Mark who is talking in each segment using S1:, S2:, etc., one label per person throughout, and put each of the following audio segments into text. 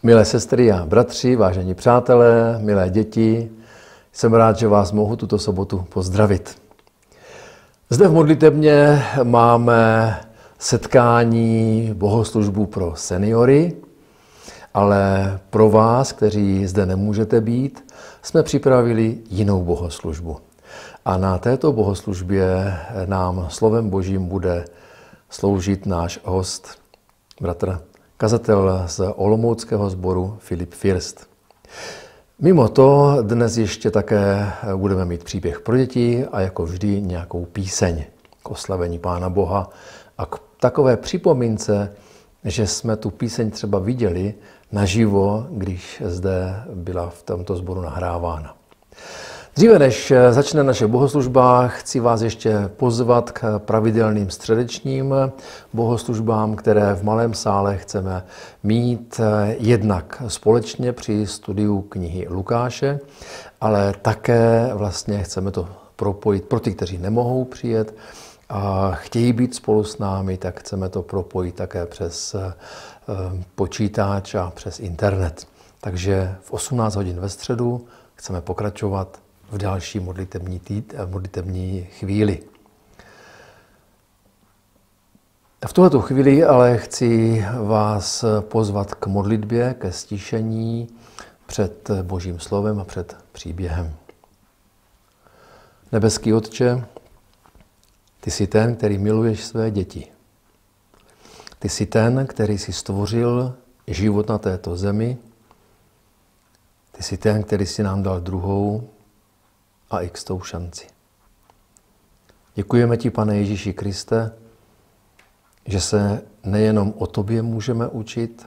S1: Milé sestry a bratři, vážení přátelé, milé děti, jsem rád, že vás mohu tuto sobotu pozdravit. Zde v modlitebně máme setkání bohoslužbu pro seniory, ale pro vás, kteří zde nemůžete být, jsme připravili jinou bohoslužbu. A na této bohoslužbě nám slovem Božím bude sloužit náš host, bratr kazatel z olomouckého sboru Filip First. Mimo to dnes ještě také budeme mít příběh pro děti a jako vždy nějakou píseň k oslavení Pána Boha a k takové připomínce, že jsme tu píseň třeba viděli naživo, když zde byla v tomto sboru nahrávána. Dříve než začne naše bohoslužba, chci vás ještě pozvat k pravidelným středečním bohoslužbám, které v malém sále chceme mít jednak společně při studiu knihy Lukáše, ale také vlastně chceme to propojit pro ty, kteří nemohou přijet a chtějí být spolu s námi, tak chceme to propojit také přes počítač a přes internet. Takže v 18 hodin ve středu chceme pokračovat v další modlitební chvíli. V tuhletu chvíli ale chci vás pozvat k modlitbě, ke stišení před Božím slovem a před příběhem. Nebeský Otče, ty jsi ten, který miluješ své děti. Ty jsi ten, který jsi stvořil život na této zemi. Ty jsi ten, který jsi nám dal druhou a xtou šanci. Děkujeme ti, Pane Ježíši Kriste, že se nejenom o tobě můžeme učit,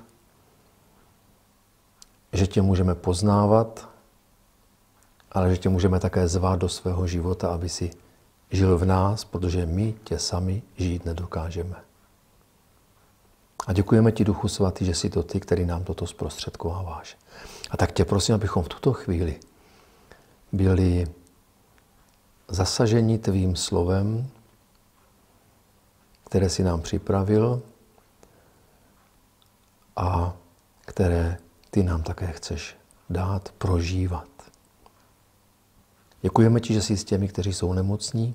S1: že tě můžeme poznávat, ale že tě můžeme také zvát do svého života, aby si žil v nás, protože my tě sami žít nedokážeme. A děkujeme ti, Duchu Svatý, že jsi to ty, který nám toto zprostředkováváš. A tak tě prosím, abychom v tuto chvíli byli zasaženi tvým slovem, které si nám připravil a které ty nám také chceš dát prožívat. Děkujeme ti, že jsi s těmi, kteří jsou nemocní,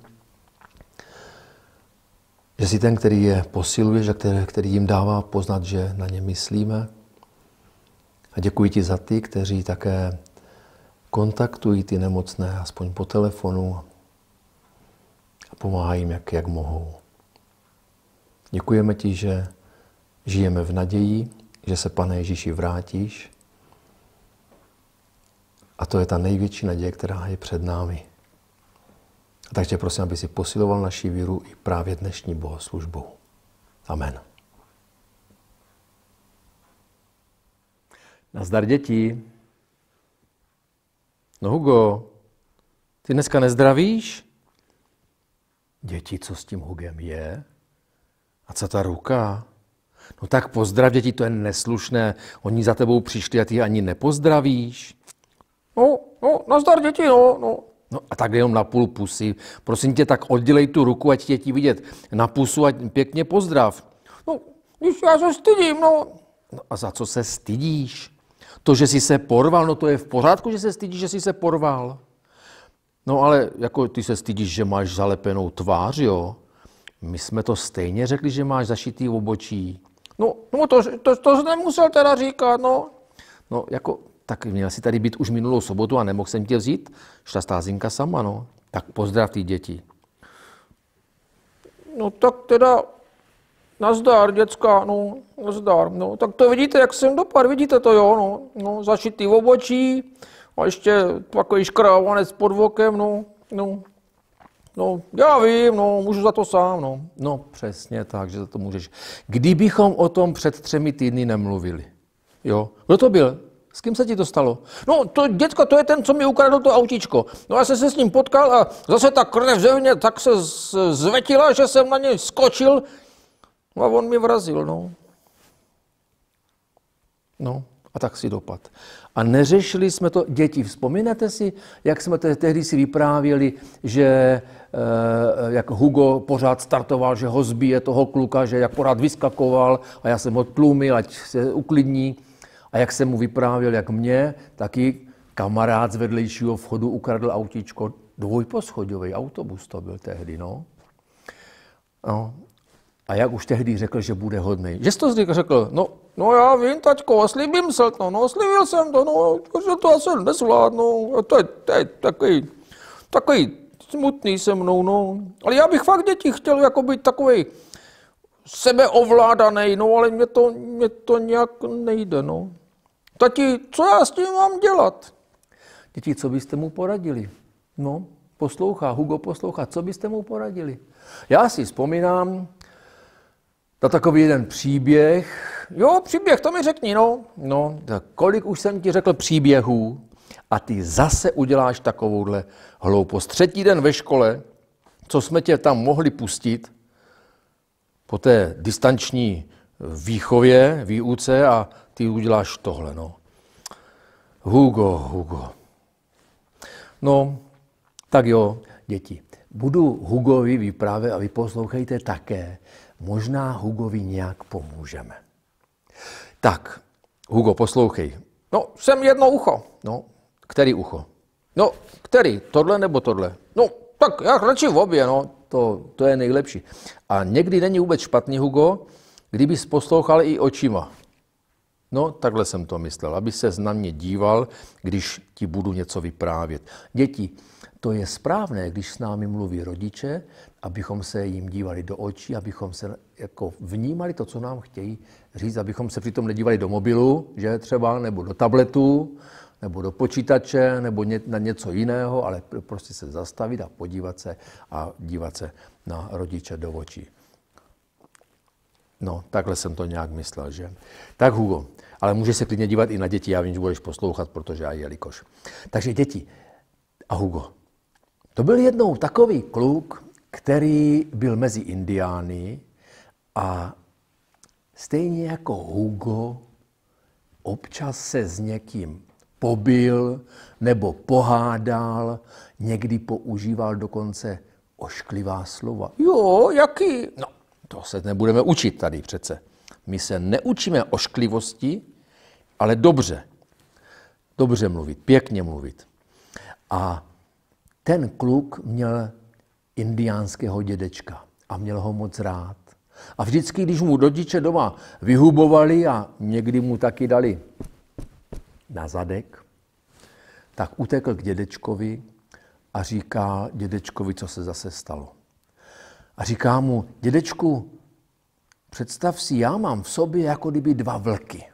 S1: že jsi ten, který je posiluješ a který jim dává poznat, že na ně myslíme. A děkuji ti za ty, kteří také kontaktují ty nemocné, aspoň po telefonu, a pomáhají jim, jak mohou. Děkujeme ti, že žijeme v naději, že se, Pane Ježíši, vrátíš. A to je ta největší naděje, která je před námi. A tak tě prosím, aby si posiloval naši víru i právě dnešní bohoslužbou. Amen. Nazdar, děti. No Hugo, ty dneska nezdravíš? Děti, co s tím Hugem je? A co ta ruka? No tak pozdrav, děti, to je neslušné. Oni za tebou přišli a ty ani nepozdravíš.
S2: No, nazdar, děti, no.
S1: No a tak jenom na půl pusy. Prosím tě, tak oddělej tu ruku, ať tě ti vidět na pusu a pěkně pozdrav.
S2: No, když já se stydím, no.
S1: No a za co se stydíš? To, že jsi se porval, no to je v pořádku, že se stydíš, že jsi se porval. No ale jako ty se stydíš, že máš zalepenou tvář, jo? My jsme to stejně řekli, že máš zašitý obočí.
S2: No to jsi nemusel teda říkat, no.
S1: No jako, tak měl jsi tady být už minulou sobotu a nemohl jsem tě vzít. Šla stázinka sama, no. Tak pozdrav ty děti.
S2: No tak teda nazdar, děcka, no, nazdar. No, tak to vidíte, jak jsem dopadl, vidíte to, jo, no. No, zašitý obočí a ještě takový škrávanec pod vokem, no. No, já vím, no, můžu za to sám, no.
S1: No, přesně tak, že za to můžeš. Kdybychom o tom před 3 týdny nemluvili, jo? Kdo to byl? S kým se ti to stalo?
S2: No, to děcka, to je ten, co mi ukradl to autíčko. No, já jsem se s ním potkal a zase ta krev ze mě tak se zvetila, že jsem na něj skočil a on mi vrazil, no.
S1: No, a tak si dopad. A neřešili jsme to, děti, vzpomínáte si, jak jsme tehdy si vyprávěli, že jak Hugo pořád startoval, že ho zbije toho kluka, že jak pořád vyskakoval a já jsem ho tlumil, ať se uklidní. A jak jsem mu vyprávěl, jak mě, taky kamarád z vedlejšího vchodu ukradl autíčko, dvojposchodový autobus to byl tehdy, no. A jak už tehdy řekl, že bude hodnej. Že jsi to řekl? No já vím, taťko, slíbím se to, no, slíbil jsem to, no, že to asi nezvládnu, to je takový smutný se mnou, no. Ale já bych fakt děti chtěl jako být takovej sebeovládanej, no, ale mě to nějak nejde, no. Tati, co já s tím mám dělat?
S2: Děti, co byste mu poradili? No, Hugo poslouchá, co byste mu poradili? Já si vzpomínám na takový jeden příběh. Jo, příběh, to mi řekni, no. No, tak kolik už jsem ti řekl příběhů a ty zase uděláš takovouhle hloupost. 3. den ve škole, co jsme tě tam mohli pustit po té distanční výuce a ty uděláš tohle, no. Hugo. No, tak jo, děti. Budu Hugovi vyprávět a vy poslouchejte také. Možná Hugovi nějak pomůžeme. Tak, Hugo, poslouchej. No, jsem jedno ucho. No, který ucho? No, který? Tohle nebo tohle? No, tak já radši v obě, no. To je nejlepší. A někdy není vůbec špatný, Hugo, kdybys poslouchal i očima. No, takhle jsem to myslel, aby ses na mě díval, když ti budu něco vyprávět. Děti, to je správné, když s námi mluví rodiče, abychom se jim dívali do očí, abychom se jako vnímali to, co nám chtějí říct, abychom se přitom nedívali do mobilu, že třeba, nebo do tabletu, nebo do počítače, nebo na něco jiného, ale prostě se zastavit a podívat se a dívat se na rodiče do očí. No, takhle jsem to nějak myslel, že? Tak Hugo, ale můžeš se klidně dívat i na děti, já vím, že budeš poslouchat, protože já jelikož. Takže děti a Hugo. To byl jednou takový kluk, který byl mezi Indiány a stejně jako Hugo občas se s někým pobil nebo pohádal, někdy používal dokonce ošklivá slova. Jo, jaký? No, to se nebudeme učit tady přece. My se neučíme ošklivosti, ale dobře. Dobře mluvit, pěkně mluvit. A ten kluk měl indiánského dědečka a měl ho moc rád. A vždycky, když mu rodiče doma vyhubovali a někdy mu taky dali na zadek, tak utekl k dědečkovi a říká dědečkovi, co se zase stalo. A říká mu, dědečku, představ si, já mám v sobě jako kdyby 2 vlky.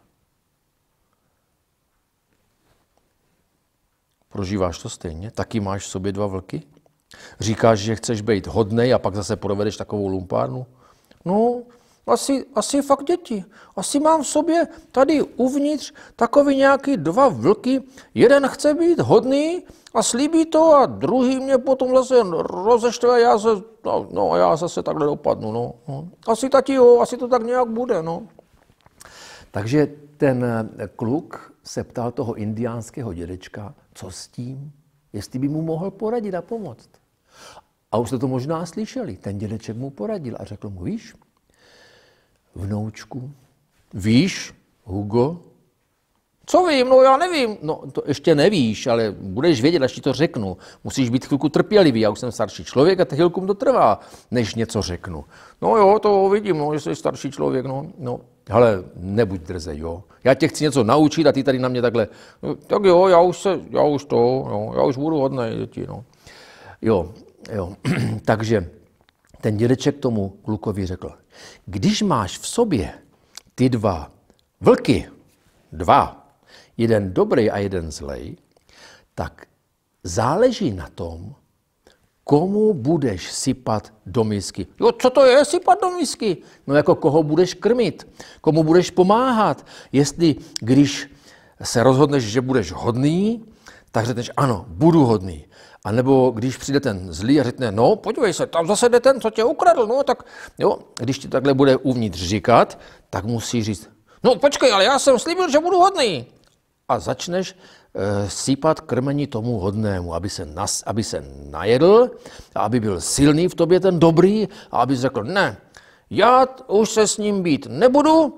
S2: Prožíváš to stejně? Taky máš v sobě 2 vlky? Říkáš, že chceš být hodnej a pak zase provedeš takovou lumpárnu? No, asi fakt děti. Asi mám v sobě tady uvnitř takový nějaký 2 vlky. Jeden chce být hodný a slíbí to a druhý mě potom zase rozeštve a já zase takhle dopadnu. No. Asi tati jo, asi to tak nějak bude. No. Takže ten kluk se ptal toho indiánského dědečka, co s tím, jestli by mu mohl poradit a pomoct. A už jste to možná slyšeli. Ten dědeček mu poradil a řekl mu, víš, vnoučku, víš, Hugo? Co vím? No já nevím. No to ještě nevíš, ale budeš vědět, až ti to řeknu. Musíš být chvilku trpělivý, já už jsem starší člověk a chvilku to trvá, než něco řeknu. No jo, to vidím, no, že jsi starší člověk, no. Hele, nebuď drzej, jo. Já tě chci něco naučit a ty tady na mě takhle, no, tak jo, já už budu hodnej děti, no. Jo. Takže ten dědeček tomu klukovi řekl, když máš v sobě ty 2 vlky, 2, jeden dobrý a jeden zlej, tak záleží na tom, komu budeš sypat do misky. Jo, co to je sypat do misky? No jako koho budeš krmit, komu budeš pomáhat. Jestli když se rozhodneš, že budeš hodný, tak řekneš ano, budu hodný. A nebo když přijde ten zlý a řekne, no podívej se, tam zase jde ten, co tě ukradl, no tak jo, když ti takhle bude uvnitř říkat, tak musíš říct, no počkej, ale já jsem slíbil, že budu hodný. A začneš sypat krmení tomu hodnému, aby se najedl, a aby byl silný v tobě ten dobrý, a aby řekl, ne, já už se s ním být nebudu,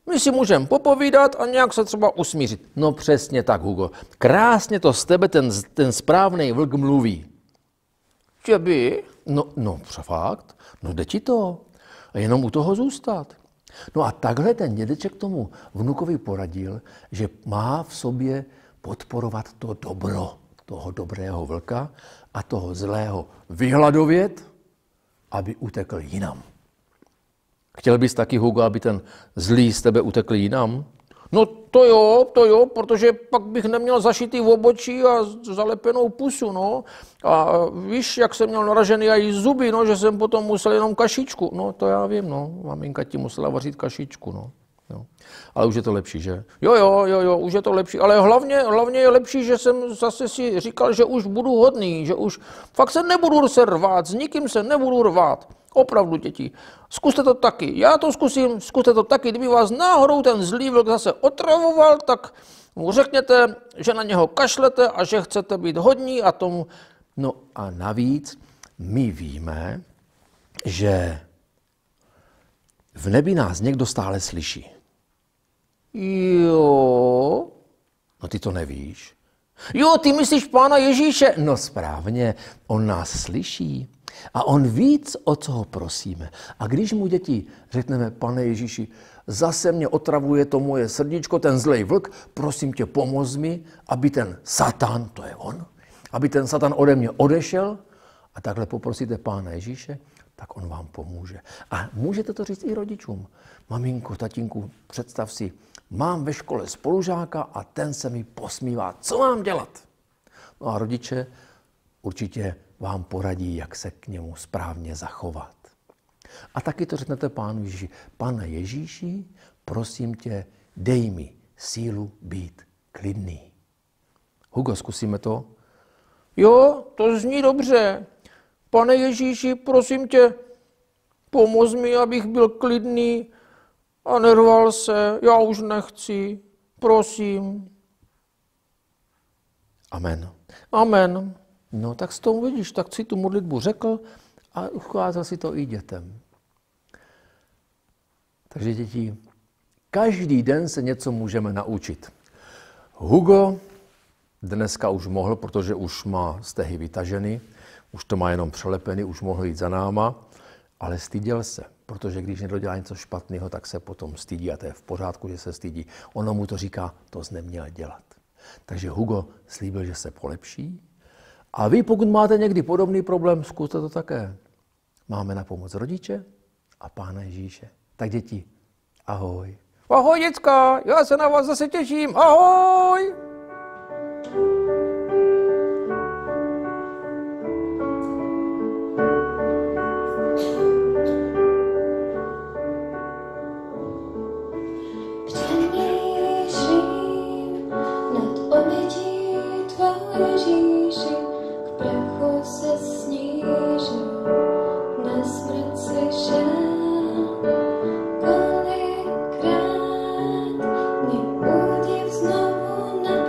S2: My si můžeme popovídat a nějak se třeba usmířit. No přesně tak, Hugo. Krásně to z tebe ten správný vlk mluví. Že by? No fakt. No jde ti to. A jenom u toho zůstat. No a takhle ten dědeček tomu vnukovi poradil, že má v sobě podporovat to dobro toho dobrého vlka a toho zlého vyhladovět, aby utekl jinam. Chtěl bys taky, Hugo, aby ten zlý z tebe utekl jinam? No to jo, protože pak bych neměl zašitý v obočí a zalepenou pusu, no. A víš, jak jsem měl naražený i zuby, no, že jsem potom musel jenom kašičku. No to já vím, no, maminka ti musela vařit kašičku, no. Jo. Ale už je to lepší, že? Jo, už je to lepší. Ale hlavně je lepší, že jsem zase si říkal, že už budu hodný, že už fakt se nebudu se rvát, s nikým se nebudu rvát. Opravdu, děti. Zkuste to taky. Já to zkusím, zkuste to taky. Kdyby vás náhodou ten zlý vlk zase otravoval, tak mu řekněte, že na něho kašlete a že chcete být hodní a tomu. No a navíc my víme, že v nebi nás někdo stále slyší. Jo. No ty to nevíš. Jo, ty myslíš Pána Ježíše? No správně, on nás slyší. A on ví, o co ho prosíme. A když mu, děti, řekneme, Pane Ježíši, zase mě otravuje to moje srdíčko, ten zlej vlk, prosím tě, pomoz mi, aby ten Satan, to je on, aby ten Satan ode mě odešel, a takhle poprosíte Pána Ježíše, tak on vám pomůže. A můžete to říct i rodičům. Maminko, tatínku, představ si, mám ve škole spolužáka a ten se mi posmívá. Co mám dělat? No a rodiče určitě vám poradí, jak se k němu správně zachovat. A taky to řeknete Pánu Ježíši. Pane Ježíši, prosím tě, dej mi sílu být klidný. Hugo, zkusíme to? Jo, to zní dobře. Pane Ježíši, prosím tě, pomoz mi, abych byl klidný a nerval se. Já už nechci. Prosím.
S1: Amen.
S2: Amen.
S1: No tak s tou vidíš, tak si tu modlitbu řekl a ukázal si to i dětem. Takže děti, každý den se něco můžeme naučit. Hugo dneska už mohl, protože už má stehy vytaženy, už to má jenom přelepený, už mohl jít za náma, ale styděl se, protože když někdo dělá něco špatného, tak se potom stydí a to je v pořádku, že se stydí. Ono mu to říká, to jsi neměl dělat. Takže Hugo slíbil, že se polepší. A vy, pokud máte někdy podobný problém, zkuste to také. Máme na pomoc rodiče a Pána Ježíše. Tak děti, ahoj.
S2: Ahoj, děcka, já se na vás zase těším. Ahoj!
S3: Kolikrát mě údiv znovu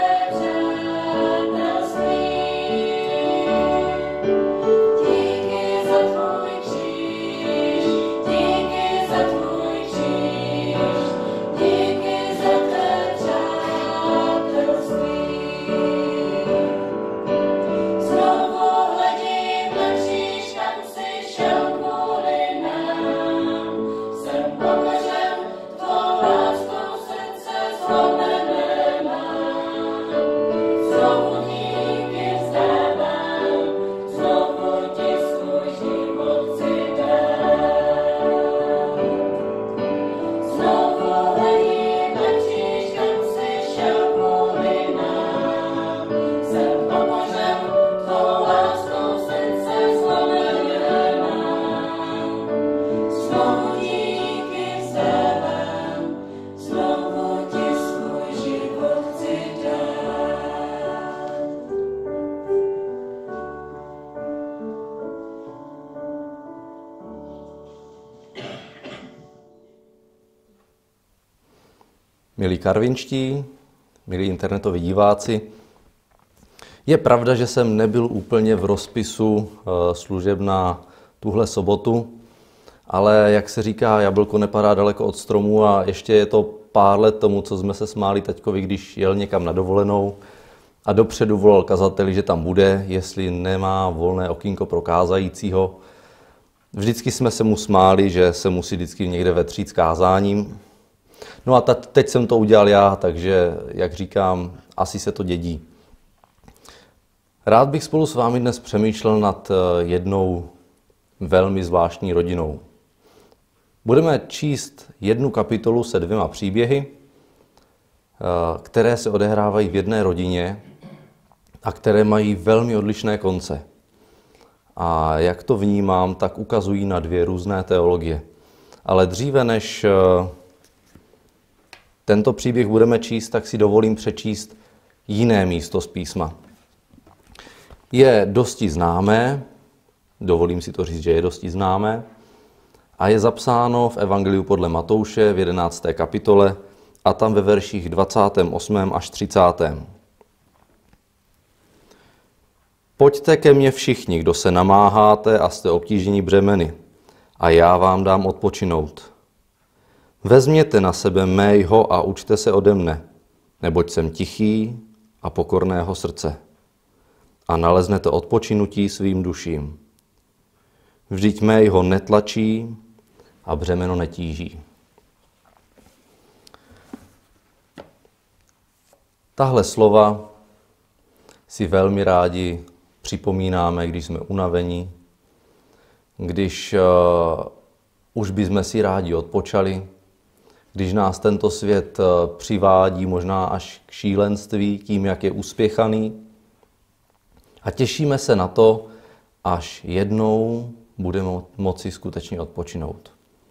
S3: Milí karvinští, milí internetoví diváci, je pravda, že jsem nebyl úplně v rozpisu služeb na tuhle sobotu, ale jak se říká, jablko nepadá daleko od stromu a ještě je to pár let tomu, co jsme se smáli taťkovi, když jel někam na dovolenou a dopředu volal kazateli, že tam bude, jestli nemá volné okýnko pro kázajícího. Vždycky jsme se mu smáli, že se musí vždycky někde vetřít s kázáním. No a teď jsem to udělal já, takže, jak říkám, asi se to dědí. Rád bych spolu s vámi dnes přemýšlel nad jednou velmi zvláštní rodinou. Budeme číst jednu kapitolu se 2 příběhy, které se odehrávají v jedné rodině a které mají velmi odlišné konce. A jak to vnímám, tak ukazují na 2 různé teologie. Ale dříve, než tento příběh budeme číst, tak si dovolím přečíst jiné místo z písma. Je dosti známé, dovolím si to říct, že je dosti známé, a je zapsáno v Evangeliu podle Matouše v 11. kapitole a tam ve verších 28. až 30. Pojďte ke mně všichni, kdo se namáháte a jste obtíženi břemeny, a já vám dám odpočinout. Vezměte na sebe mého a učte se ode mne, neboť jsem tichý a pokorného srdce. A naleznete odpočinutí svým duším. Vždyť mého netlačí a břemeno netíží. Tahle slova si velmi rádi připomínáme, když jsme unavení, když už bychom si rádi odpočali, když nás tento svět přivádí možná až k šílenství tím, jak je uspěchaný. A těšíme se na to, až jednou budeme moci skutečně odpočinout.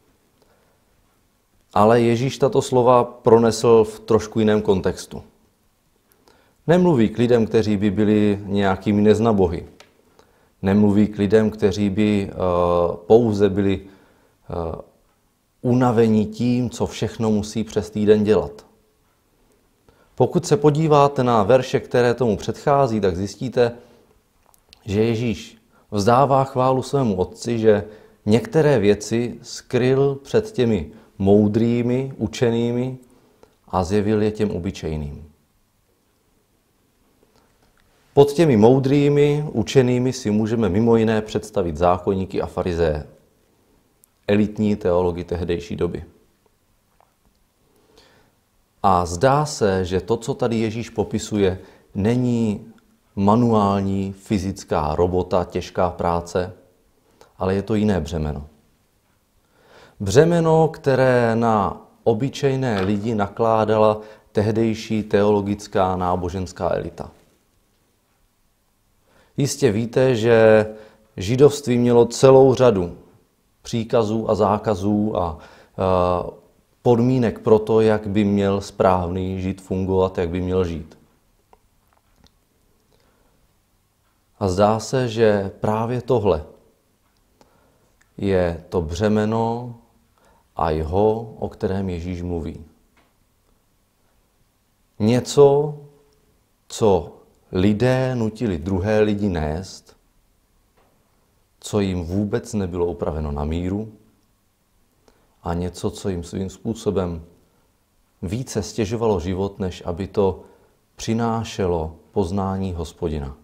S3: Ale Ježíš tato slova pronesl v trošku jiném kontextu. Nemluví k lidem, kteří by byli nějakými neznabohy. Nemluví k lidem, kteří by pouze byli unavení tím, co všechno musí přes týden dělat. Pokud se podíváte na verše, které tomu předchází, tak zjistíte, že Ježíš vzdává chválu svému Otci, že některé věci skryl před těmi moudrými, učenými a zjevil je těm obyčejným. Pod těmi moudrými, učenými si můžeme mimo jiné představit zákonníky a farizeje, elitní teology tehdejší doby. A zdá se, že to, co tady Ježíš popisuje, není manuální, fyzická robota, těžká práce, ale je to jiné břemeno. Břemeno, které na obyčejné lidi nakládala tehdejší teologická náboženská elita. Jistě víte, že židovství mělo celou řadu příkazů a zákazů a podmínek pro to, jak by měl správný žid fungovat, jak by měl žít. A zdá se, že právě tohle je to břemeno a jeho, o kterém Ježíš mluví. Něco, co lidé nutili druhé lidi nést, co jim vůbec nebylo upraveno na míru, a něco, co jim svým způsobem více stěžovalo život, než aby to přinášelo poznání Hospodina.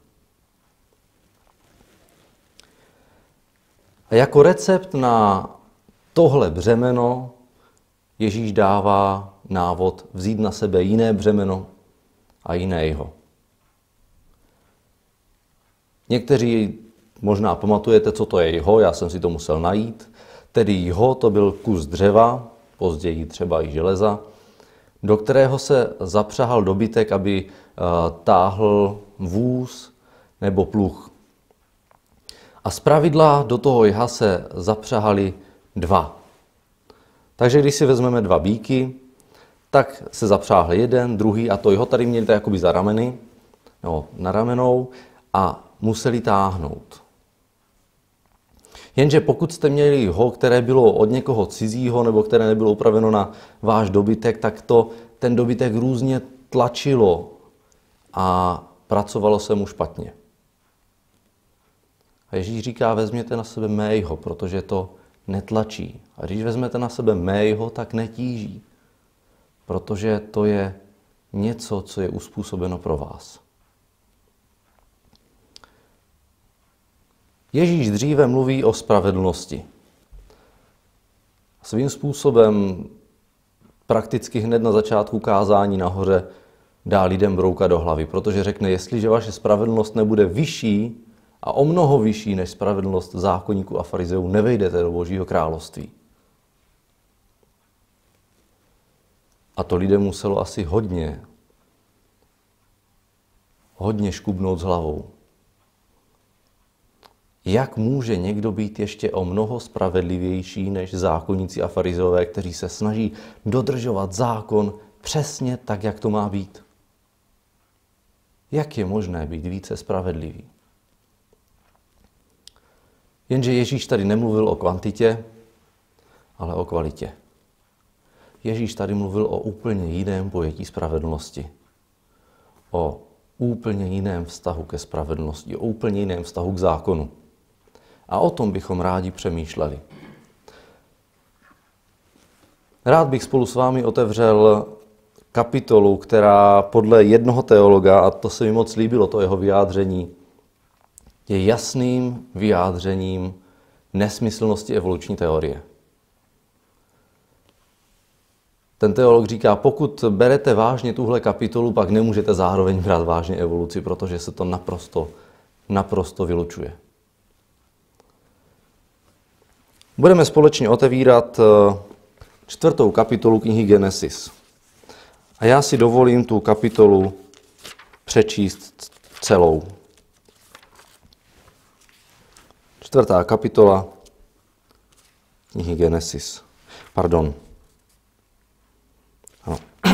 S3: A jako recept na tohle břemeno Ježíš dává návod vzít na sebe jiné břemeno a jiné jho. Někteří možná pamatujete, co to je jho, já jsem si to musel najít. Tedy jho to byl kus dřeva, později třeba i železa, do kterého se zapřahal dobytek, aby táhl vůz nebo pluh. A zpravidla do toho jha se zapřahali 2. Takže když si vezmeme 2 býky, tak se zapřáhl jeden, druhý a to jho tady měli jakoby za rameny, no, na ramenou a museli táhnout. Jenže pokud jste měli jho, které bylo od někoho cizího nebo které nebylo upraveno na váš dobytek, tak to ten dobytek různě tlačilo a pracovalo se mu špatně. A Ježíš říká, vezměte na sebe mého, protože to netlačí. A když vezmete na sebe mého, tak netíží. Protože to je něco, co je uspůsobeno pro vás. Ježíš dříve mluví o spravedlnosti. Svým způsobem prakticky hned na začátku kázání nahoře dá lidem brouka do hlavy, protože řekne, jestliže vaše spravedlnost nebude vyšší a o mnoho vyšší než spravedlnost zákonníků a farizeů, nevejdete do Božího království. A to lidem muselo asi hodně škubnout s hlavou. Jak může někdo být ještě o mnoho spravedlivější než zákonníci a farizeové, kteří se snaží dodržovat zákon přesně tak, jak to má být? Jak je možné být více spravedlivý? Jenže Ježíš tady nemluvil o kvantitě, ale o kvalitě. Ježíš tady mluvil o úplně jiném pojetí spravedlnosti. O úplně jiném vztahu ke spravedlnosti, o úplně jiném vztahu k zákonu. A o tom bychom rádi přemýšleli. Rád bych spolu s vámi otevřel kapitolu, která podle jednoho teologa, a to se mi moc líbilo, to jeho vyjádření, je jasným vyjádřením nesmyslnosti evoluční teorie. Ten teolog říká, pokud berete vážně tuhle kapitolu, pak nemůžete zároveň brát vážně evoluci, protože se to naprosto vylučuje. Budeme společně otevírat 4. kapitolu knihy Genesis. A já si dovolím tu kapitolu přečíst celou. 4. kapitola knihy Genesis. Pardon. Ano.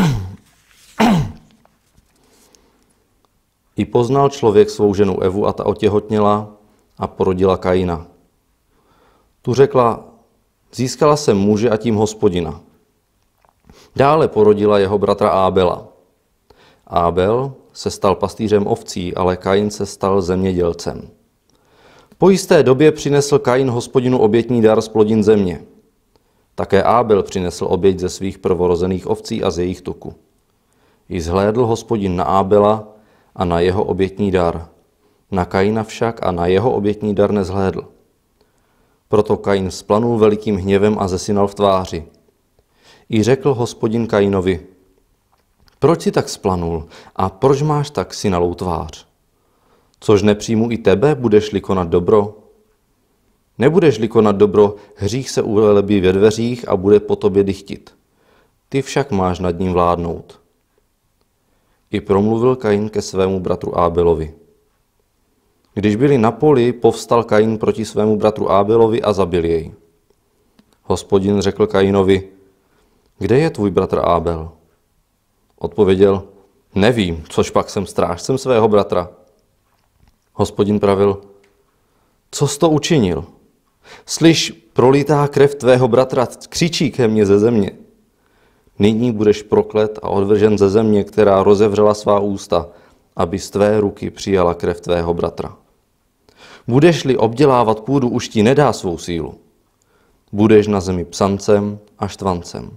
S3: I poznal člověk svou ženu Evu a ta otěhotněla a porodila Kaina. Tu řekla, získala jsem muže a tím Hospodina. Dále porodila jeho bratra Ábela. Ábel se stal pastýřem ovcí, ale Kain se stal zemědělcem. Po jisté době přinesl Kain Hospodinu obětní dar z plodin země. Také Ábel přinesl oběť ze svých prvorozených ovcí a z jejich tuku. I zhlédl Hospodin na Ábela a na jeho obětní dar. Na Kaina však a na jeho obětní dar nezhlédl. Proto Kain vzplanul velikým hněvem a zesinal v tváři. I řekl Hospodin Kainovi, proč jsi tak vzplanul a proč máš tak sinalou tvář? Což nepřijmu i tebe, budeš-li konat dobro? Nebudeš-li konat dobro, hřích se uvelebí ve dveřích a bude po tobě dychtit. Ty však máš nad ním vládnout. I promluvil Kain ke svému bratru Ábelovi. Když byli na poli, povstal Kain proti svému bratru Ábelovi a zabil jej. Hospodin řekl Kainovi, kde je tvůj bratr Ábel? Odpověděl, nevím, což pak jsem strážcem svého bratra. Hospodin pravil, co jsi to učinil? Slyš, prolitá krev tvého bratra křičí ke mně ze země. Nyní budeš proklet a odvržen ze země, která rozevřela svá ústa, aby z tvé ruky přijala krev tvého bratra. Budeš-li obdělávat půdu, už ti nedá svou sílu. Budeš na zemi psancem a štvancem.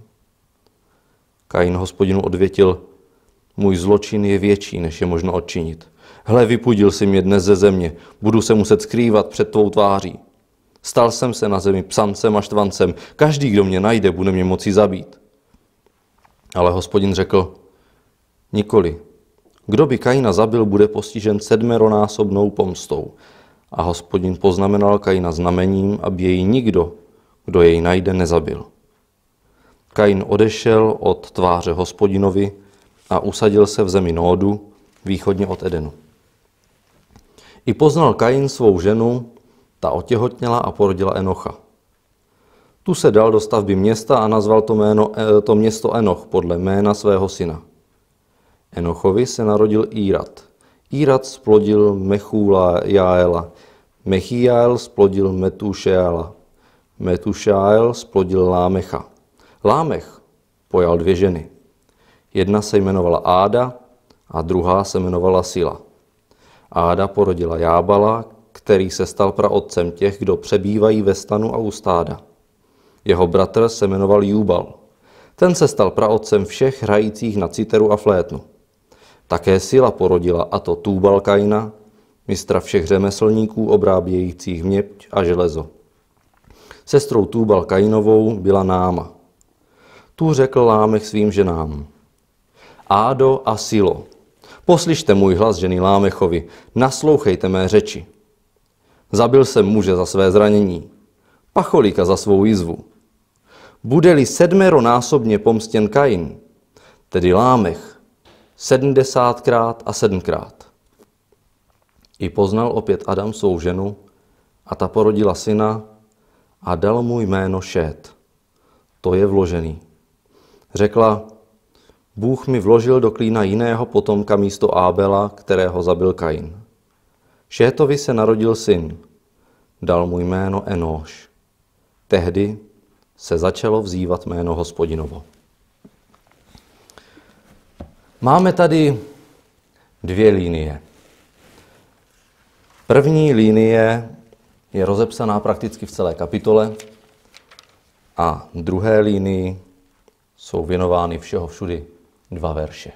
S3: Kain Hospodinu odvětil, můj zločin je větší, než je možno odčinit. Hle, vypudil jsi mě dnes ze země, budu se muset skrývat před tvou tváří. Stal jsem se na zemi psancem a štvancem, každý, kdo mě najde, bude mě moci zabít. Ale Hospodin řekl, nikoli. Kdo by Kaina zabil, bude postižen 7násobnou pomstou. A Hospodin poznamenal Kaina znamením, aby jej nikdo, kdo jej najde, nezabil. Kain odešel od tváře Hospodinovi a usadil se v zemi Nódu, východně od Edenu. I poznal Kain svou ženu, ta otěhotněla a porodila Enocha. Tu se dal do stavby města a nazval to město Enoch podle jména svého syna. Enochovi se narodil Írad. Írad splodil Mechujaela. Mechijael splodil Metušeala. Metušael splodil Lámecha. Lámech pojal 2 ženy. Jedna se jmenovala Áda a druhá se jmenovala Sila. Áda porodila Jábala, který se stal praotcem těch, kdo přebývají ve stanu a u stáda. Jeho bratr se jmenoval Júbal. Ten se stal praotcem všech hrajících na citeru a flétnu. Také Sila porodila, a to Túbal Kaina, mistra všech řemeslníků obrábějících měď a železo. Sestrou Túbal Kainovou byla Náma. Tu řekl Lámech svým ženám. Ádo a Silo, poslyšte můj hlas, ženy Lámechovi, naslouchejte mé řeči. Zabil jsem muže za své zranění, pacholíka za svou jizvu. Bude-li 7násobně pomstěn Kain, tedy Lámech, 70krát a 7krát. I poznal opět Adam svou ženu a ta porodila syna a dal mu jméno Šét. To je vložený. Řekla, Bůh mi vložil do klína jiného potomka místo Ábela, kterého zabil Kain. Šétovi se narodil syn. Dal mu jméno Enóš. Tehdy se začalo vzývat jméno Hospodinovo. Máme tady 2 linie. První linie je rozepsaná prakticky v celé kapitole a druhé linii jsou věnovány všeho všudy 2 verše.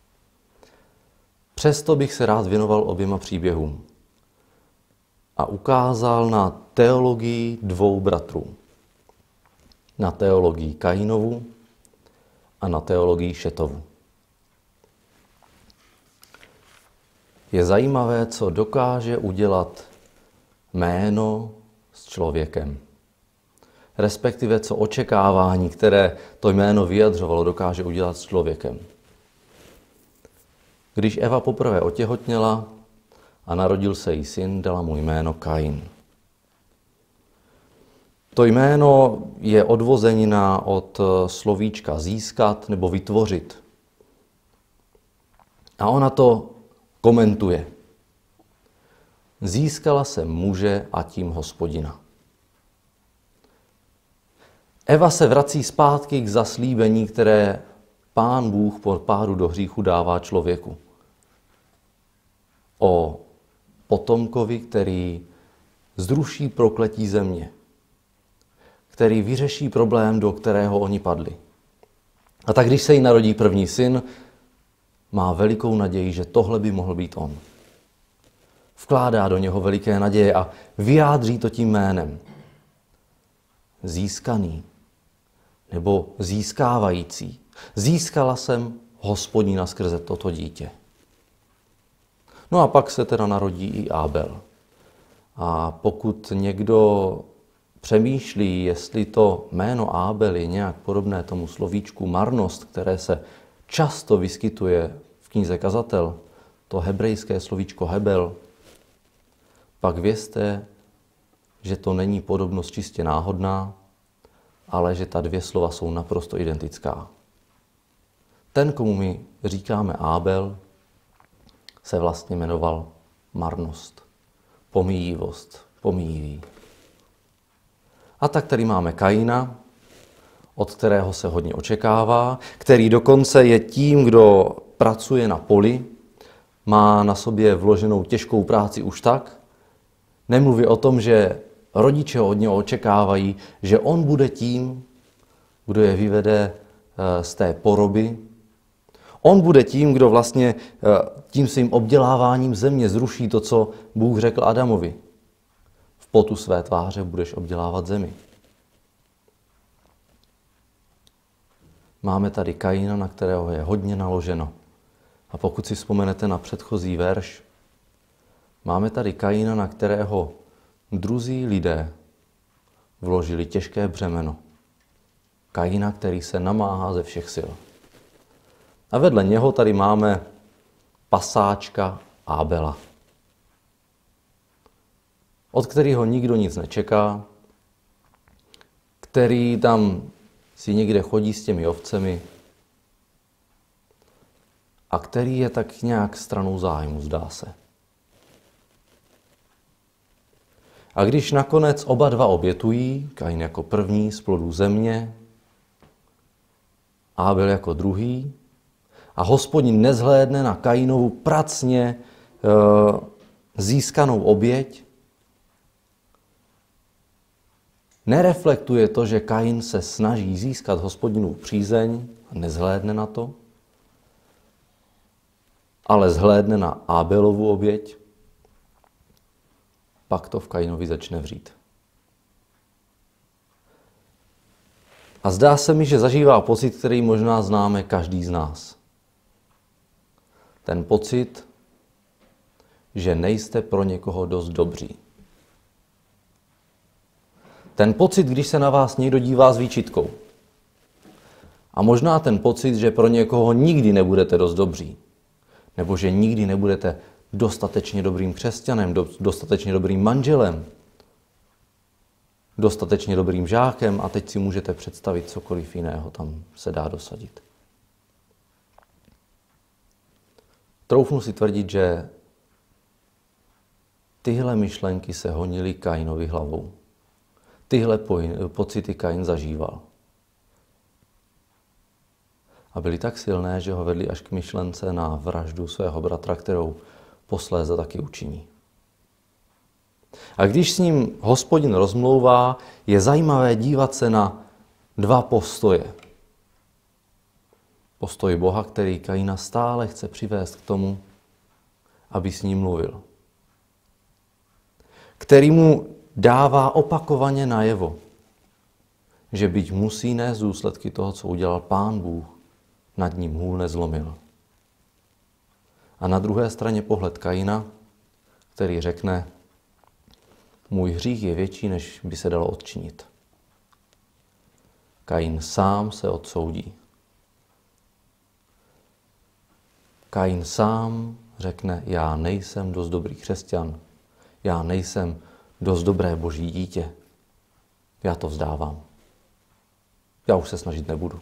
S3: Přesto bych se rád věnoval oběma příběhům a ukázal na teologii 2 bratrů. Na teologii Kainovu a na teologii Šetovu. Je zajímavé, co dokáže udělat jméno s člověkem. Respektive, co očekávání, které to jméno vyjadřovalo, dokáže udělat s člověkem. Když Eva poprvé otěhotněla a narodil se jí syn, dala mu jméno Kain. To jméno je odvozenina od slovíčka získat nebo vytvořit. A ona to komentuje. Získala jsem muže a tím Hospodina. Eva se vrací zpátky k zaslíbení, které Pán Bůh po pádu do hříchu dává člověku. O potomkovi, který zruší prokletí země, který vyřeší problém, do kterého oni padli. A tak když se jí narodí první syn, má velikou naději, že tohle by mohl být on. Vkládá do něho veliké naděje a vyjádří to tím jménem. Získaný nebo získávající. Získala jsem Hospodina skrze toto dítě. No a pak se teda narodí i Ábel. A pokud někdo přemýšlí, jestli to jméno Ábel je nějak podobné tomu slovíčku marnost, které se často vyskytuje v knize Kazatel, to hebrejské slovíčko Hebel, pak vězte, že to není podobnost čistě náhodná, ale že ta 2 slova jsou naprosto identická. Ten, komu my říkáme Ábel, se vlastně jmenoval marnost, pomíjivost, pomíjivý. A tak tady máme Kaina, od kterého se hodně očekává, který dokonce je tím, kdo pracuje na poli, má na sobě vloženou těžkou práci už tak. Nemluví o tom, že rodiče od něho očekávají, že on bude tím, kdo je vyvede z té poroby. On bude tím, kdo vlastně tím svým obděláváním země zruší to, co Bůh řekl Adamovi. V potu své tváře budeš obdělávat zemi. Máme tady Kaina, na kterého je hodně naloženo. A pokud si vzpomenete na předchozí verš, máme tady Kaina, na kterého druzí lidé vložili těžké břemeno. Kaina, který se namáhá ze všech sil. A vedle něho tady máme pasáčka Ábela, od kterého nikdo nic nečeká, který tam si někde chodí s těmi ovcemi a který je tak nějak stranou zájmu, zdá se. A když nakonec oba dva obětují, Kain jako první z plodů země, Ábel jako druhý, a Hospodin nezhlédne na Kainovu pracně získanou oběť, nereflektuje to, že Kain se snaží získat Hospodinovu přízeň a nezhlédne na to, ale zhlédne na Ábelovu oběť, pak to v Kainovi začne vřít. A zdá se mi, že zažívá pocit, který možná známe každý z nás. Ten pocit, že nejste pro někoho dost dobří. Ten pocit, když se na vás někdo dívá s výčitkou. A možná ten pocit, že pro někoho nikdy nebudete dost dobří. Nebo že nikdy nebudete dostatečně dobrým křesťanem, dostatečně dobrým manželem, dostatečně dobrým žákem a teď si můžete představit cokoliv jiného tam se dá dosadit. Troufnu si tvrdit, že tyhle myšlenky se honily Kainovi hlavou. Tyhle pocity Kain zažíval. A byly tak silné, že ho vedly až k myšlence na vraždu svého bratra, kterou posléze taky učiní. A když s ním Hospodin rozmlouvá, je zajímavé dívat se na dva postoje. Postoj Boha, který Kaina stále chce přivést k tomu, aby s ním mluvil. Který mu dává opakovaně najevo, že byť musí nést důsledky toho, co udělal Pán Bůh, nad ním hůl nezlomil. A na druhé straně pohled Kaina, který řekne, můj hřích je větší, než by se dalo odčinit. Kain sám se odsoudí. Kain sám řekne, já nejsem dost dobrý křesťan, já nejsem dost dobré boží dítě. Já to vzdávám. Já už se snažit nebudu.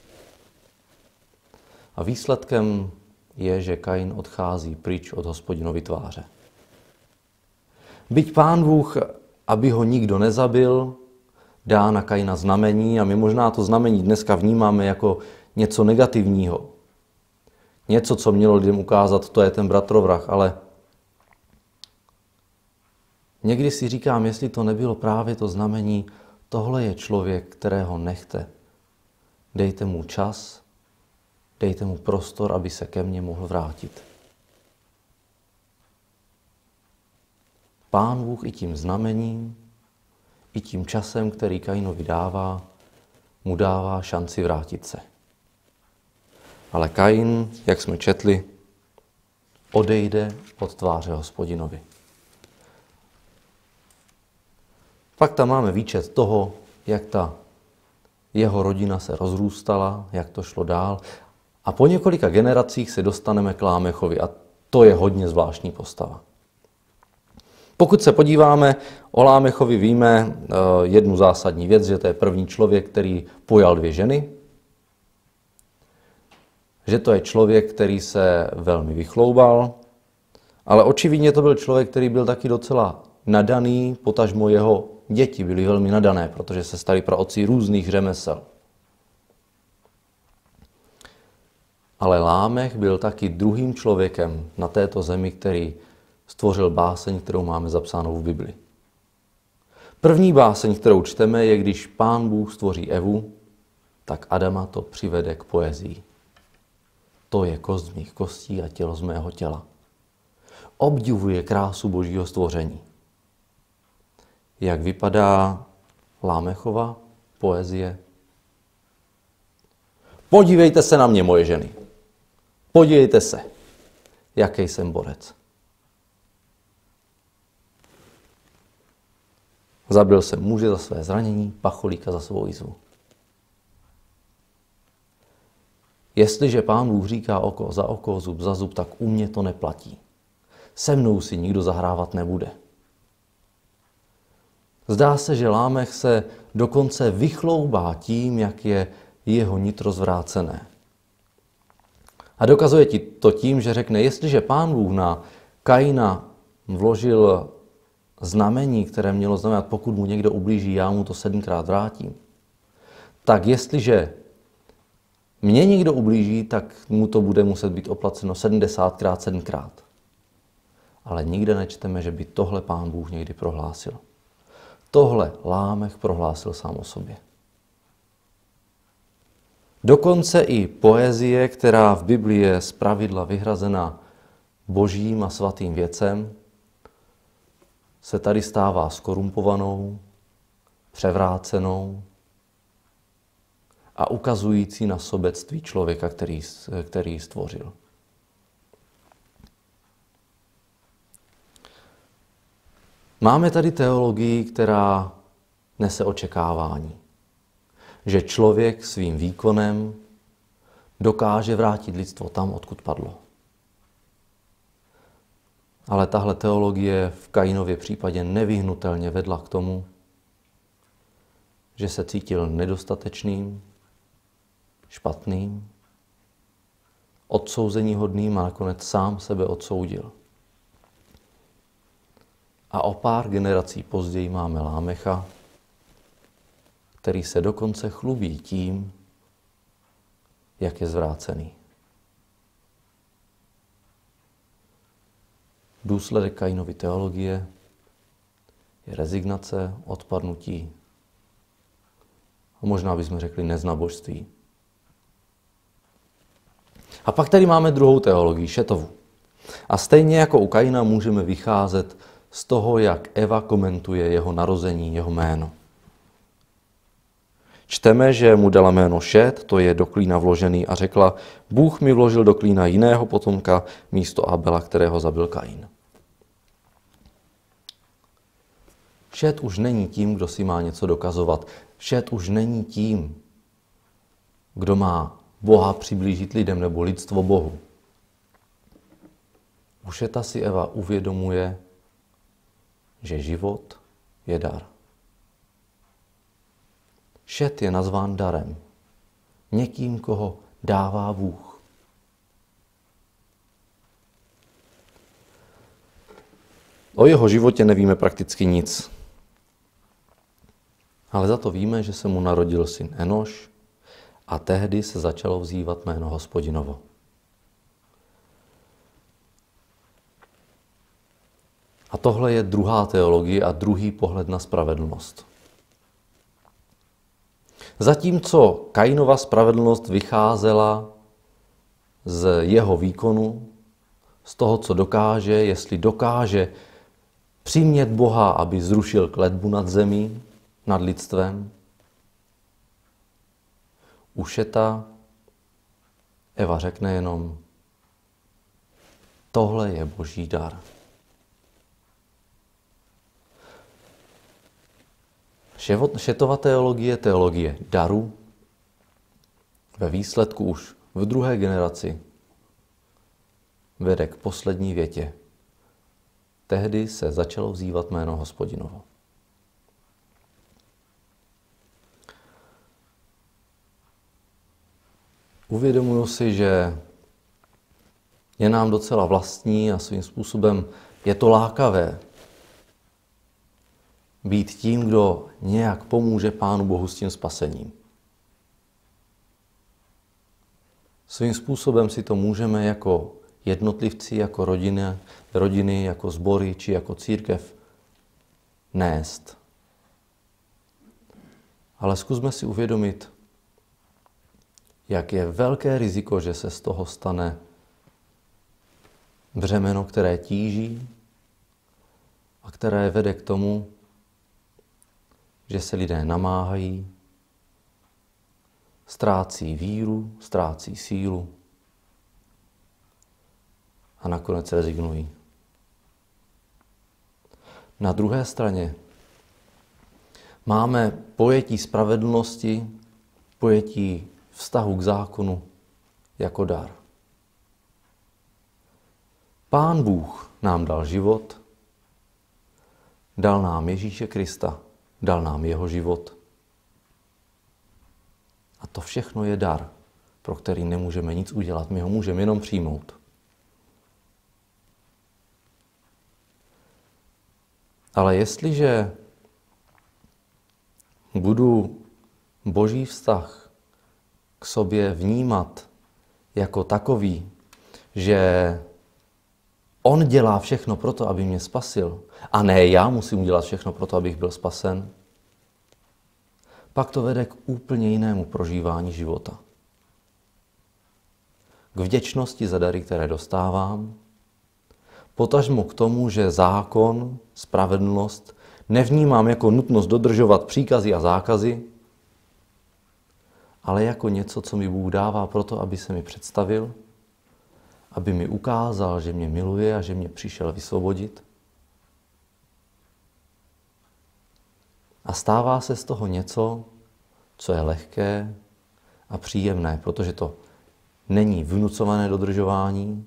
S3: A výsledkem je, že Kain odchází pryč od Hospodinovy tváře. Byť Pán Bůh, aby ho nikdo nezabil, dá na Kaina znamení a my možná to znamení dneska vnímáme jako něco negativního. Něco, co mělo lidem ukázat, to je ten bratrovrah, ale někdy si říkám, jestli to nebylo právě to znamení, tohle je člověk, kterého nechte. Dejte mu čas, dejte mu prostor, aby se ke mně mohl vrátit. Pán Bůh i tím znamením, i tím časem, který Kainovi dává, mu dává šanci vrátit se. Ale Kain, jak jsme četli, odejde od tváře Hospodinovi. Pak tam máme výčet toho, jak ta jeho rodina se rozrůstala, jak to šlo dál. A po několika generacích se dostaneme k Lámechovi a to je hodně zvláštní postava. Pokud se podíváme, o Lámechovi víme jednu zásadní věc, že to je první člověk, který pojal 2 ženy, že to je člověk, který se velmi vychloubal, ale očividně to byl člověk, který byl taky docela nadaný, potažmo jeho děti byly velmi nadané, protože se stali praotci různých řemesel. Ale Lámech byl taky druhým člověkem na této zemi, který stvořil báseň, kterou máme zapsánou v Bibli. První báseň, kterou čteme, je, když Pán Bůh stvoří Evu, tak Adama to přivede k poezii. To je kost z mých kostí a tělo z mého těla. Obdivuje krásu Božího stvoření. Jak vypadá Lámechova poezie? Podívejte se na mě, moje ženy. Podívejte se, jaký jsem borec. Zabil jsem muže za své zranění, pacholíka za svou jizvu. Jestliže Pán Bůh říká oko za oko, zub za zub, tak u mě to neplatí. Se mnou si nikdo zahrávat nebude. Zdá se, že Lámech se dokonce vychloubá tím, jak je jeho nitro zvrácené. A dokazuje ti to tím, že řekne, jestliže Pán Bůh na Kaina vložil znamení, které mělo znamenat, pokud mu někdo ublíží, já mu to 7krát vrátím, tak jestliže mě někdo ublíží, tak mu to bude muset být oplaceno 70krát, 7krát. Ale nikde nečteme, že by tohle Pán Bůh někdy prohlásil. Tohle Lámech prohlásil sám o sobě. Dokonce i poezie, která v Biblii je zpravidla vyhrazena božím a svatým věcem, se tady stává skorumpovanou, převrácenou a ukazující na sobectví člověka, který ji stvořil. Máme tady teologii, která nese očekávání, že člověk svým výkonem dokáže vrátit lidstvo tam, odkud padlo. Ale tahle teologie v Kainově případě nevyhnutelně vedla k tomu, že se cítil nedostatečným, špatným, odsouzeníhodným a nakonec sám sebe odsoudil. A o pár generací později máme Lámecha, který se dokonce chlubí tím, jak je zvrácený. Důsledek Kainovy teologie je rezignace, odpadnutí a možná bychom řekli neznabožství. A pak tady máme druhou teologii, Šetovu. A stejně jako u Kaina můžeme vycházet z toho, jak Eva komentuje jeho narození, jeho jméno. Čteme, že mu dala jméno Šet, to je do klína vložený, a řekla, Bůh mi vložil do klína jiného potomka místo Abela, kterého zabil Kain. Šet už není tím, kdo si má něco dokazovat. Šet už není tím, kdo má Boha přiblížit lidem nebo lidstvo Bohu. U Šeta si Eva uvědomuje, že život je dar. Šet je nazván darem. Někým, koho dává Bůh. O jeho životě nevíme prakticky nic. Ale za to víme, že se mu narodil syn Enoš a tehdy se začalo vzývat jméno Hospodinovo. A tohle je druhá teologie a druhý pohled na spravedlnost. Zatímco Kainova spravedlnost vycházela z jeho výkonu, z toho, co dokáže, jestli dokáže přimět Boha, aby zrušil kletbu nad zemí, nad lidstvem. U Šeta Eva řekne jenom, tohle je Boží dar. Šetova teologie, teologie daru, ve výsledku už v druhé generaci vede k poslední větě. Tehdy se začalo vzývat jméno Hospodinovo. Uvědomuji si, že je nám docela vlastní a svým způsobem je to lákavé být tím, kdo nějak pomůže Pánu Bohu s tím spasením. Svým způsobem si to můžeme jako jednotlivci, jako rodiny, jako sbory či jako církev nést. Ale zkusme si uvědomit, jak je velké riziko, že se z toho stane břemeno, které tíží a které vede k tomu, že se lidé namáhají, ztrácí víru, ztrácí sílu a nakonec rezignují. Na druhé straně máme pojetí spravedlnosti, pojetí vztahu k zákonu jako dar. Pán Bůh nám dal život, dal nám Ježíše Krista, dal nám jeho život. A to všechno je dar, pro který nemůžeme nic udělat, my ho můžeme jenom přijmout. Ale jestliže budu Boží vztah k sobě vnímat jako takový, že on dělá všechno pro to, aby mě spasil, a ne já musím udělat všechno pro to, abych byl spasen, pak to vede k úplně jinému prožívání života. K vděčnosti za dary, které dostávám, potažmo k tomu, že zákon, spravedlnost nevnímám jako nutnost dodržovat příkazy a zákazy, ale jako něco, co mi Bůh dává proto, aby se mi představil, aby mi ukázal, že mě miluje a že mě přišel vysvobodit. A stává se z toho něco, co je lehké a příjemné, protože to není vnucované dodržování,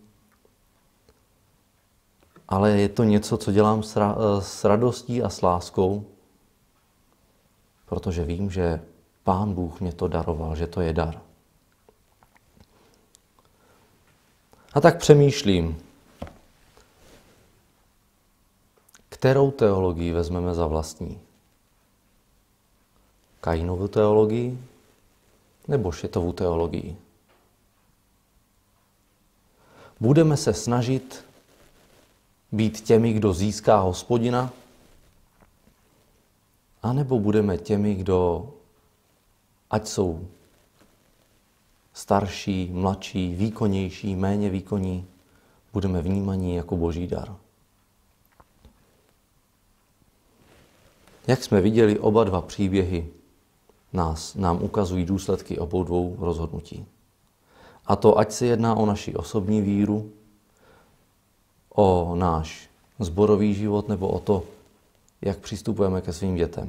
S3: ale je to něco, co dělám s radostí a s láskou, protože vím, že Pán Bůh mě to daroval, že to je dar. A tak přemýšlím, kterou teologii vezmeme za vlastní. Kainovu teologii nebo Šetovu teologii? Budeme se snažit být těmi, kdo získá Hospodina, anebo budeme těmi, kdo, ať jsou starší, mladší, výkonnější, méně výkonní, budeme vnímaní jako Boží dar. Jak jsme viděli, oba dva příběhy nám ukazují důsledky obou dvou rozhodnutí. A to, ať se jedná o naši osobní víru, o náš sborový život, nebo o to, jak přistupujeme ke svým dětem.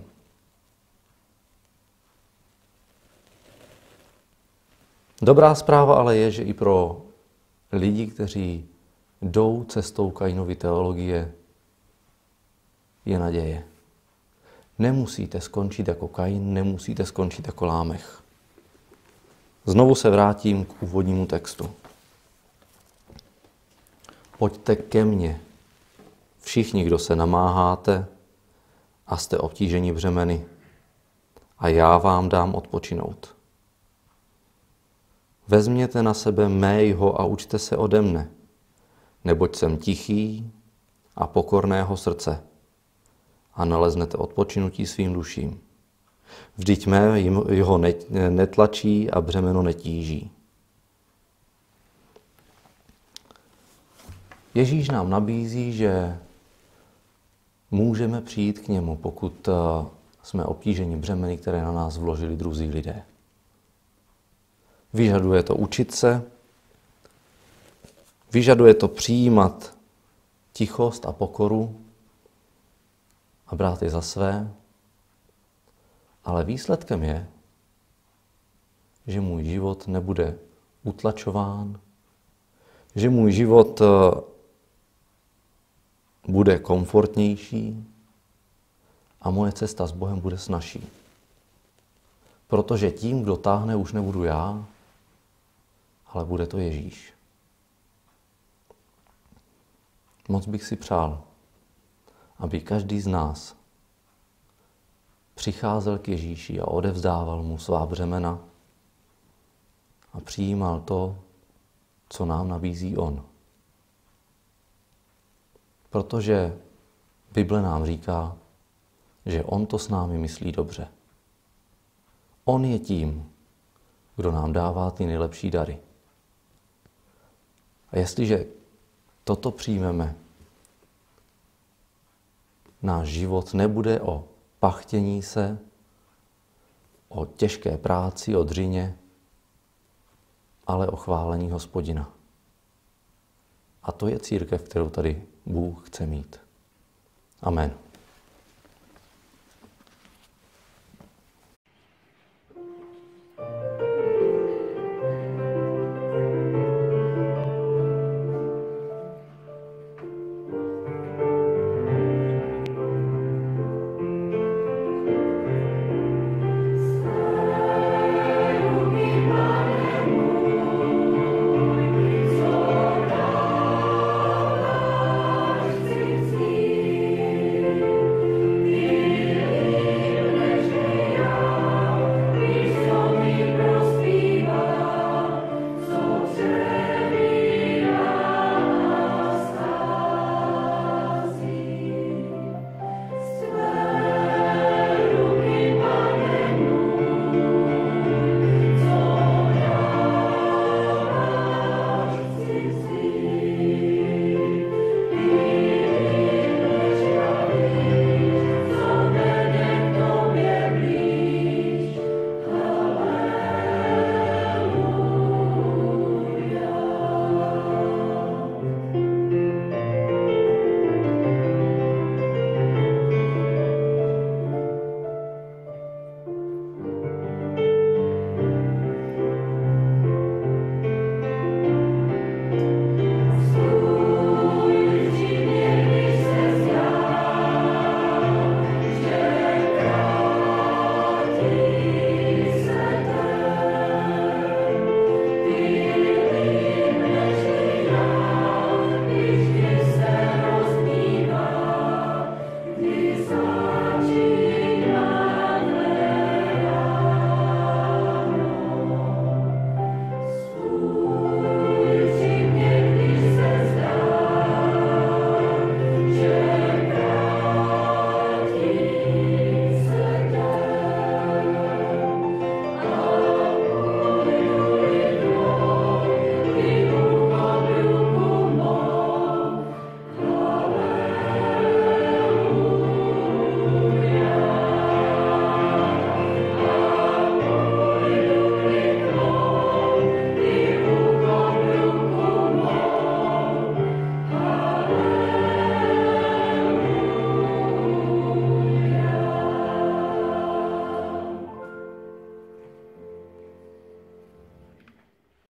S3: Dobrá zpráva ale je, že i pro lidi, kteří jdou cestou Kainovy teologie, je naděje. Nemusíte skončit jako Kain, nemusíte skončit jako Lámech. Znovu se vrátím k úvodnímu textu. Pojďte ke mně, všichni, kdo se namáháte a jste obtíženi břemeny, a já vám dám odpočinout. Vezměte na sebe mé jho a učte se ode mne, neboť jsem tichý a pokorného srdce a naleznete odpočinutí svým duším. Vždyť mé jho netlačí a břemeno netíží. Ježíš nám nabízí, že můžeme přijít k němu, pokud jsme obtíženi břemeny, které na nás vložili druzí lidé. Vyžaduje to učit se, vyžaduje to přijímat tichost a pokoru a brát je za své, ale výsledkem je, že můj život nebude utlačován, že můj život bude komfortnější a moje cesta s Bohem bude snazší. Protože tím, kdo táhne, už nebudu já, ale bude to Ježíš. Moc bych si přál, aby každý z nás přicházel k Ježíši a odevzdával mu svá břemena a přijímal to, co nám nabízí on. Protože Bible nám říká, že on to s námi myslí dobře. On je tím, kdo nám dává ty nejlepší dary. A jestliže toto přijmeme, náš život nebude o pachtění se, o těžké práci, o dřině, ale o chválení Hospodina. A to je církev, kterou tady Bůh chce mít. Amen.